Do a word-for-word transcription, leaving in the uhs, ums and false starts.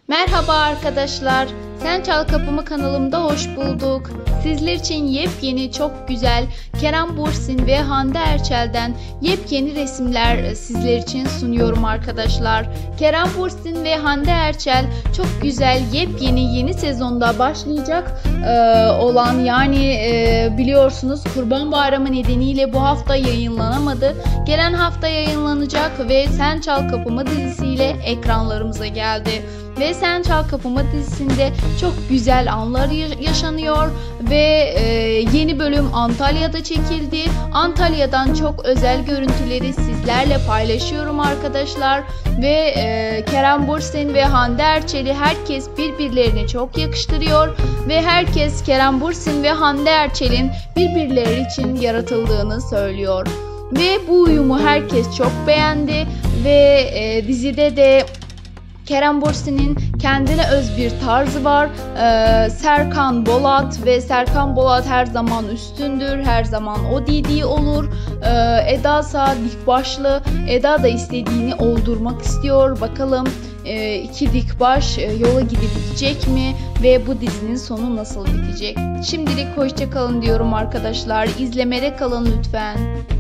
Merhaba arkadaşlar. Sen Çal Kapımı kanalımda hoş bulduk. Sizler için yepyeni, çok güzel Kerem Bürsin ve Hande Erçel'den yepyeni resimler sizler için sunuyorum arkadaşlar. Kerem Bürsin ve Hande Erçel çok güzel yepyeni yeni sezonda başlayacak e, olan yani e, biliyorsunuz Kurban Bayramı nedeniyle bu hafta yayınlanamadı. Gelen hafta yayınlanacak ve Sen Çal Kapımı dizisiyle ekranlarımıza geldi. Ve Sen Çal Kapımı dizisinde çok güzel anlar yaşanıyor ve e, yeni bölüm Antalya'da çekildi. Antalya'dan çok özel görüntüleri sizlerle paylaşıyorum arkadaşlar. Ve e, Kerem Bürsin ve Hande Erçel'i herkes birbirlerini çok yakıştırıyor. Ve herkes Kerem Bürsin ve Hande Erçel'in birbirleri için yaratıldığını söylüyor. Ve bu uyumu herkes çok beğendi ve e, dizide de Kerem Bürsin'in kendine öz bir tarzı var. Ee, Serkan Bolat ve Serkan Bolat her zaman üstündür. Her zaman o dediği olur. Ee, Eda ise dik başlı. Eda da istediğini oldurmak istiyor. Bakalım e, iki dik baş e, yola gidip gidecek mi? Ve bu dizinin sonu nasıl bitecek? Şimdilik hoşça kalın diyorum arkadaşlar. İzlemede kalın lütfen.